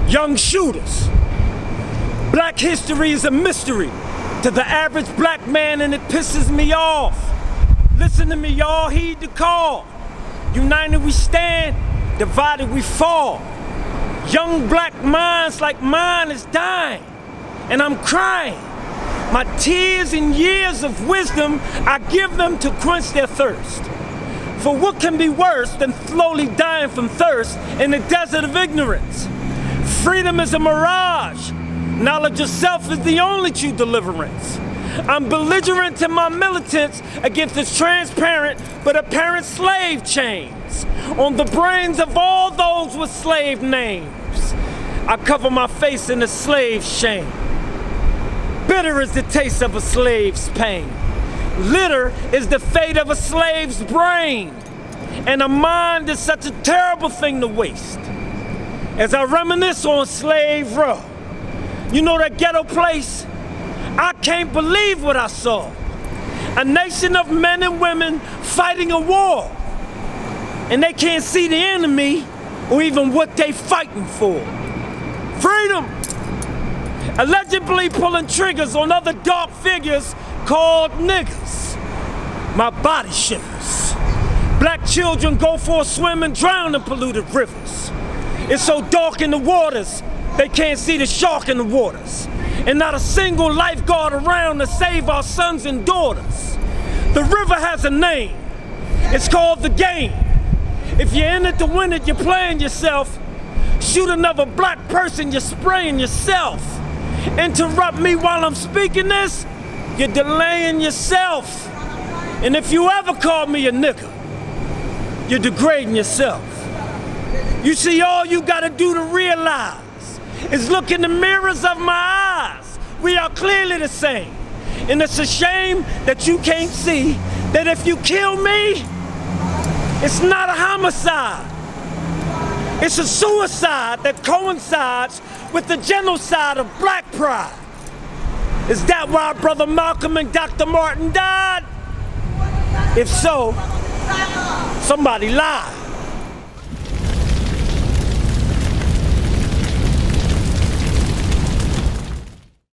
young shooters. Black history is a mystery to the average black man, and it pisses me off. Listen to me, y'all, heed the call. United we stand, divided we fall. Young black minds like mine is dying, and I'm crying. My tears and years of wisdom, I give them to quench their thirst. For what can be worse than slowly dying from thirst in the desert of ignorance? Freedom is a mirage. Knowledge of self is the only true deliverance. I'm belligerent to my militants against this transparent but apparent slave chains on the brains of all those with slave names. I cover my face in the slave shame. Bitter is the taste of a slave's pain. Litter is the fate of a slave's brain. And a mind is such a terrible thing to waste. As I reminisce on Slave Row, you know that ghetto place? I can't believe what I saw. A nation of men and women fighting a war. And they can't see the enemy or even what they fighting for. Freedom! Allegedly pulling triggers on other dark figures called niggas. My body shivers. Black children go for a swim and drown in polluted rivers. It's so dark in the waters, they can't see the shark in the waters. And not a single lifeguard around to save our sons and daughters. The river has a name. It's called the game. If you're in it to win it, you're playing yourself. Shoot another black person, you're spraying yourself. Interrupt me while I'm speaking this, you're delaying yourself. And if you ever call me a nigga, you're degrading yourself. You see, all you gotta do to realize is look in the mirrors of my eyes. We are clearly the same. And it's a shame that you can't see that if you kill me, it's not a homicide. It's a suicide that coincides with the genocide of black pride. Is that why Brother Malcolm and Dr. Martin died? If so, somebody lied.